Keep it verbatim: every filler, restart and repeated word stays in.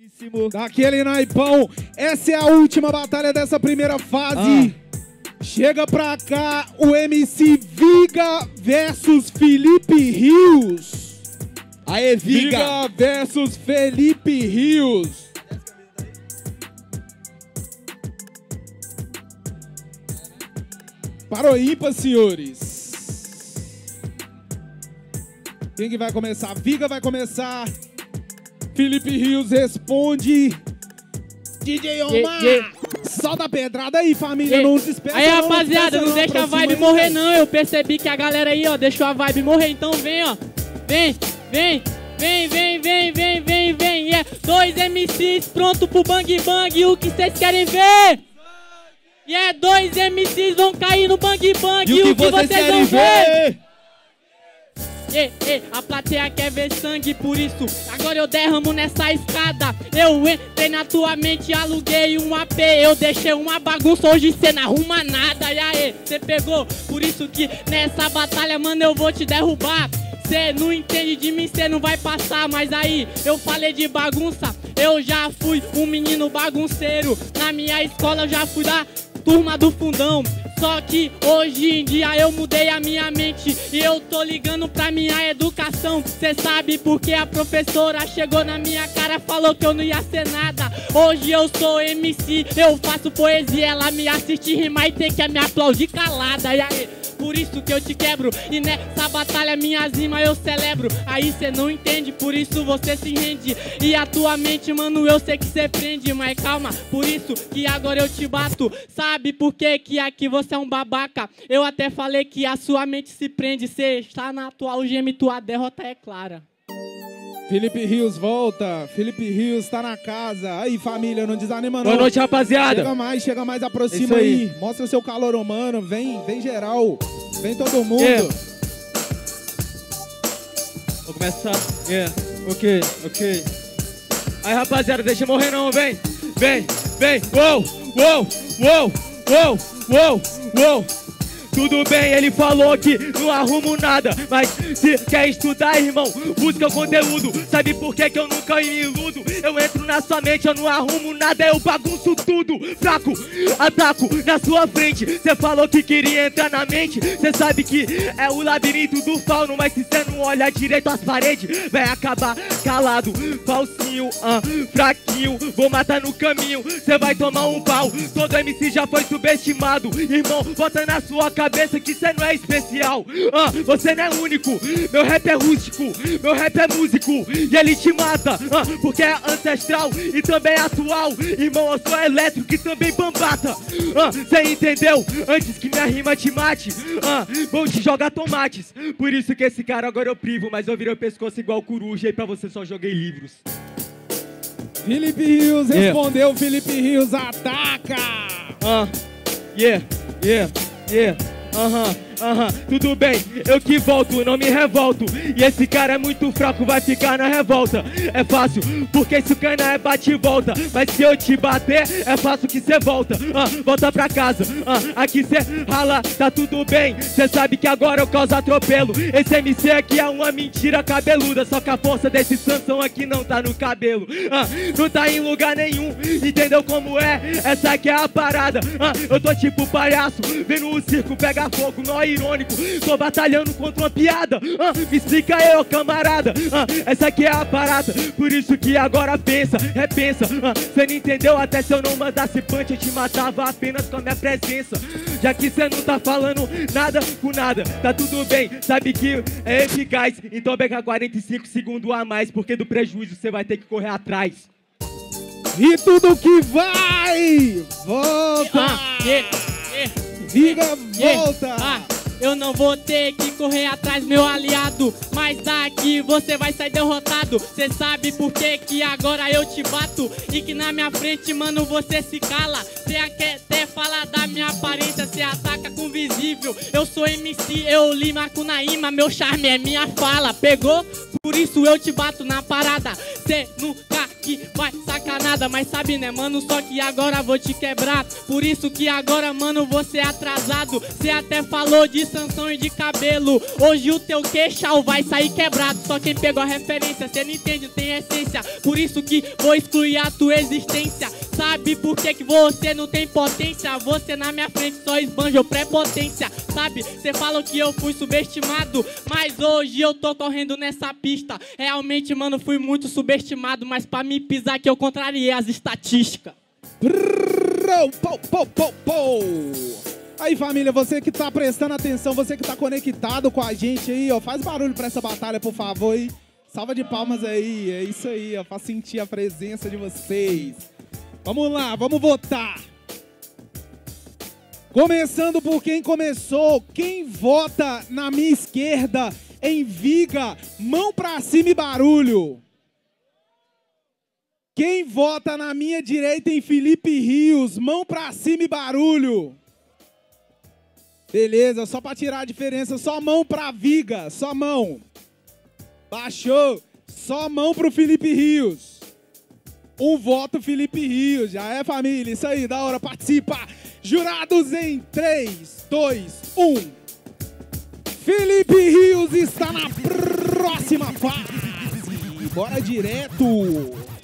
Daquele naipão. Essa é a última batalha dessa primeira fase. Ah. Chega pra cá o M C Viga versus Felipe Rios. Aê, Viga! Viga versus Felipe Rios. Para o ímpar, senhores. Quem que vai começar? Viga vai começar. Felipe Rios responde. D J Omar, yeah, yeah. Solta a pedrada aí, família, yeah. Não se espera. Aí, não, rapaziada, não, não deixa a vibe morrer, não. Eu percebi que a galera aí, ó, deixou a vibe morrer. Então vem, ó. Vem, vem, vem, vem, vem, vem, vem, vem. Yeah. Dois M Cs pronto pro bang bang. O que vocês querem ver? E yeah, dois M Cs vão cair no bang bang. E o que, o que vocês, vocês vão ver? ver? Ei, ei, a plateia quer ver sangue, por isso agora eu derramo nessa escada. Eu entrei na tua mente, aluguei um A P. Eu deixei uma bagunça, hoje cê não arruma nada. E aí, cê pegou, por isso que nessa batalha, mano, eu vou te derrubar. Cê não entende de mim, cê não vai passar. Mas aí, eu falei de bagunça, eu já fui um menino bagunceiro. Na minha escola eu já fui da turma do fundão. Só que hoje em dia eu mudei a minha mente e eu tô ligando pra minha educação. Cê sabe porque a professora chegou na minha cara, falou que eu não ia ser nada. Hoje eu sou M C, eu faço poesia, ela me assiste rimar e tem que me aplaudir calada. E aí, por isso que eu te quebro, e nessa batalha minhas rimas eu celebro. Aí cê não entende, por isso você se rende. E a tua mente, mano, eu sei que cê prende. Mas calma, por isso que agora eu te bato. Sabe por que que aqui você é um babaca? Eu até falei que a sua mente se prende. Cê está na atual geme, tua derrota é clara. Felipe Rios volta, Felipe Rios tá na casa. Aí, família, não desanima não. Boa noite, rapaziada. Chega mais, chega mais, aproxima aí. aí. Mostra seu calor humano, vem, vem geral. Vem todo mundo. Yeah. Vou começar. Yeah. Ok, ok. Aí, rapaziada, deixa eu morrer não, vem. Vem, vem. Uou, uou, uou, uou, uou, uou. Tudo bem, ele falou que não arrumo nada, mas se quer estudar, irmão, busca o conteúdo. Sabe por que que eu nunca me iludo? Eu entro na sua mente, eu não arrumo nada, eu bagunço tudo. Fraco, ataco na sua frente. Cê falou que queria entrar na mente. Cê sabe que é o labirinto do fauno, mas se cê não olhar direito as paredes, vai acabar calado. Falsinho, ah, fraquinho, vou matar no caminho. Cê vai tomar um pau, todo M C já foi subestimado. Irmão, bota na sua cabeça cabeça que cê não é especial, ah, você não é único. Meu rap é rústico, meu rap é músico, e ele te mata, ah, porque é ancestral e também atual. Irmão, eu sou elétrico e também bambata, ah, cê entendeu? Antes que minha rima te mate, ah, vou te jogar tomates. Por isso que esse cara agora eu privo, mas eu virei o pescoço igual coruja, e pra você só joguei livros. Felipe Rios respondeu, yeah. Felipe Rios ataca. Ah, yeah, yeah, yeah. Aham, uh-huh, aham, uh-huh. Tudo bem, eu que volto, não me revolto. E esse cara é muito fraco, vai ficar na revolta. É fácil, porque esse cana é bate e volta. Mas se eu te bater, é fácil que cê volta, uh, volta pra casa, uh, aqui cê rala, tá tudo bem. Cê sabe que agora eu causo atropelo. Esse M C aqui é uma mentira cabeluda, só que a força desse Sansão aqui não tá no cabelo, uh, não tá em lugar nenhum, entendeu como é? Essa aqui é a parada, uh, eu tô tipo palhaço, vendo o circo pegar fogo, nó irônico. Tô batalhando contra uma piada, ah, me explica eu, camarada, ah, essa aqui é a parada. Por isso que agora pensa, repensa, ah, cê não entendeu? Até se eu não mandasse punch eu te matava apenas com a minha presença. Já que cê não tá falando nada com nada, tá tudo bem, sabe que é eficaz. Então pega quarenta e cinco segundos a mais, porque do prejuízo cê vai ter que correr atrás. E tudo que vai, volta! Ah, yeah, yeah. Viga, volta! Yeah. Ah, eu não vou ter que correr atrás, meu aliado, mas daqui você vai sair derrotado. Cê sabe por que que agora eu te bato e que na minha frente, mano, você se cala. Cê quer até falar da minha aparência, cê ataca com visível. Eu sou M C, eu lima com Naima, meu charme é minha fala. Pegou? Por isso eu te bato na parada. Cê nunca que vai sacanada, mas sabe né mano, só que agora vou te quebrar. Por isso que agora mano, você é atrasado. Cê até falou de Sansão e de cabelo, hoje o teu queixal vai sair quebrado. Só quem pegou a referência, cê não entende, não tem essência. Por isso que vou excluir a tua existência. Sabe por que que você não tem potência? Você na minha frente só esbanja prepotência. Sabe, cê falou que eu fui subestimado, mas hoje eu tô correndo nessa pista. Realmente, mano, fui muito subestimado, mas pra me pisar que eu contrariei as estatísticas. Pou, pou, pou, pou. Aí, família, você que tá prestando atenção, você que tá conectado com a gente aí, ó, faz barulho pra essa batalha, por favor, aí. Salva de palmas aí, é isso aí, ó, pra sentir a presença de vocês. Vamos lá, vamos votar. Começando por quem começou, quem vota na minha esquerda em Viga, mão pra cima e barulho. Quem vota na minha direita em Felipe Rios, mão pra cima e barulho. Beleza, só pra tirar a diferença, só mão pra Viga, só mão. Baixou, só mão pro Felipe Rios. Um voto Felipe Rios, já é família, isso aí, da hora, participa. Jurados em três, dois, um. Felipe Rios está na próxima fase. Bora direto.